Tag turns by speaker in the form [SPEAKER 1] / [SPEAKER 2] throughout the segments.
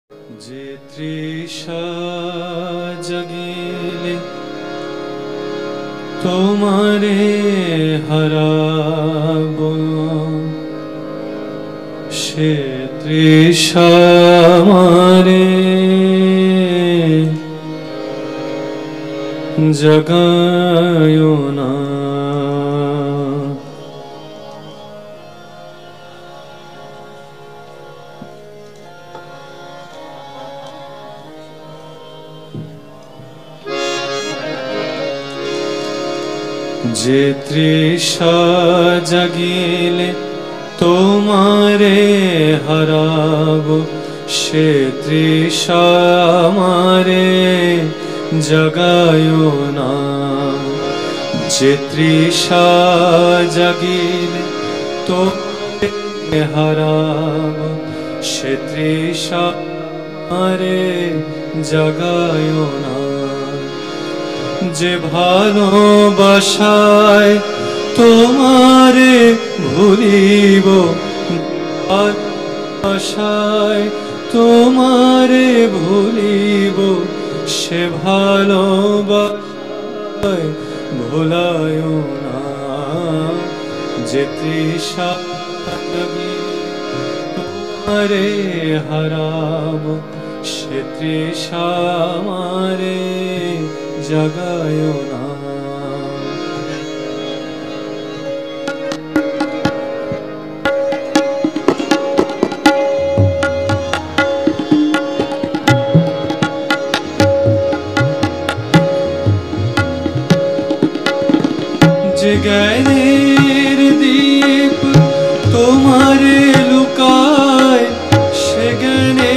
[SPEAKER 1] যে তৃষা জাগিলে তোমারে হারাব, সে তৃষা মারে জাগায় না। যে তৃষা জাগিলে তোমারে হারাব, সে তৃষা আমারে জাগায় না। যে তৃষা জাগিলে তোমারে হারাব, সে তৃষা আমারে জাগায় না। যে ভালোবাসায় তোমারে ভুলিব, ভালোবাসায় তোমারে ভুলিব, সে ভালোবাসায় ভুলায় না। যে তৃষা তোমারে হারাব, সে তৃষা আমারে জাগায় না। যে জ্ঞানের দীপ তোমারে লুকায়, সে জ্ঞানে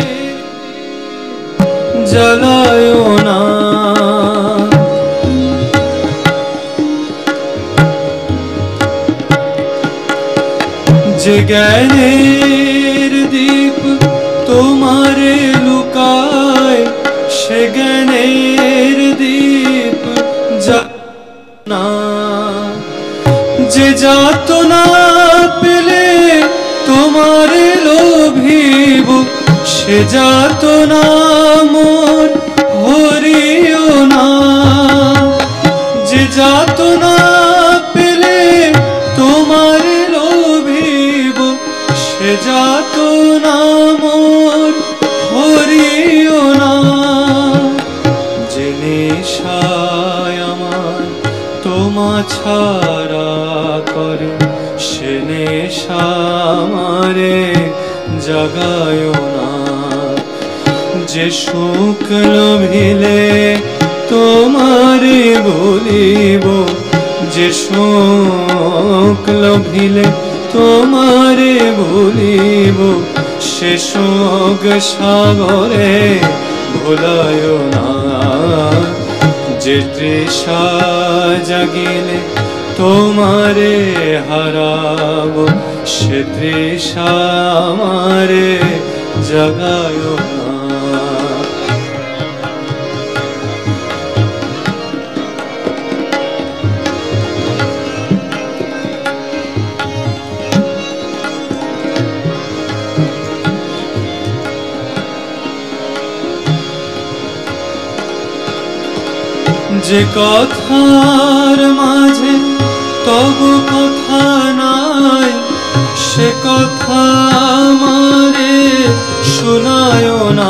[SPEAKER 1] জ্বালায় না। যে জ্ঞানের দীপ তোমারে লুকায়, সে জ্ঞানের দীপ জ্বালায় না। যে যাতনা পেলে তোমারে লোভিব, সে যাতনা মোর হরিও না। যে যাতনা পেলে তোমারে লোভিব, সে যাতনা মোর হরিও না। যে নেশায় আমার তোমা ছাড়া করে, সে নেশা আমারে জাগায় না। যে সুখ লোভিলে তোমারে ভুলিব, যে সুখ লোভিলে তোমারে ভুলিব, সে সুখ সাগরে ভুলায় না। যে তৃষা জাগিলে তোমারে হারাব, সে তৃষা আমারে জাগায় না। যে কথার মাঝে তবু কথা নাই, সে কথা আমারে শোনায় না।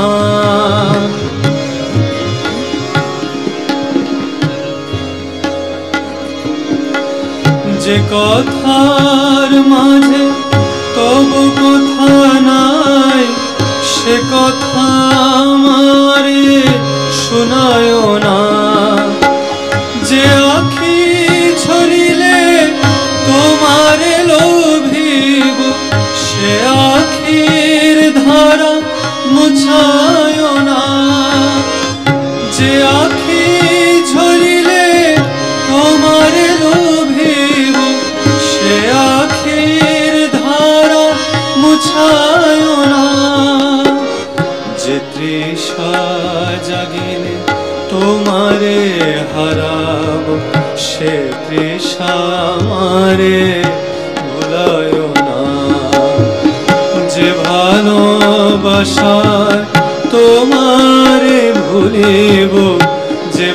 [SPEAKER 1] যে কথার মাঝে তবু কথা নাই, সে কথা আমারে শোনায় না। যে আখি ঝরিলে তোমারে লোভিব, সে আখির ধারা মুছায় না। যে আখি ঝরিলে তোমারে লোভিব, সে আখির ধারা মুছায় না। যে তৃষা জাগিলে তোমারে হারাব, সে তৃষা আমারে ভুলায় না। যে ভালোবাসায় তোমারে ভুলিব যে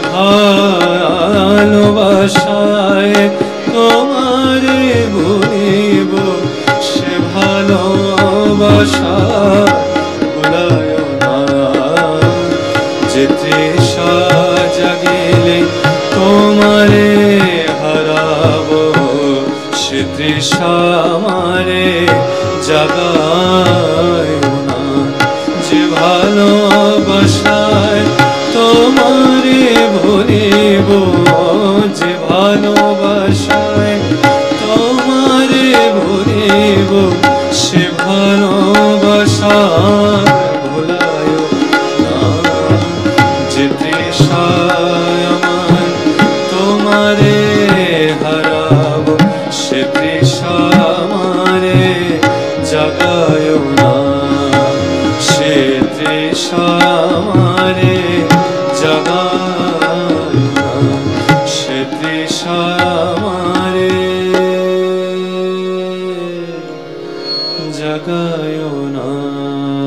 [SPEAKER 1] ভালোবাসায়, তোমারে ভুলিব সে ভালোবাসা ভুলায় না। যে তৃষা জাগিলে তোমারে হারাবো, সে তৃষা আমারে জাগায় না। যে ভালোবাসায় তোমারে ভুলিব, যে ভালোবাসায় তোমারে ভুলিব সে ভালোবাসা ভুলায় না। যে তৃষায় আমার তোমারে হারাবো, সে তৃষা আমারে জাগায় না। সে তৃষা আমারে জাগায় না, সে তৃষা আমারে জাগায় না।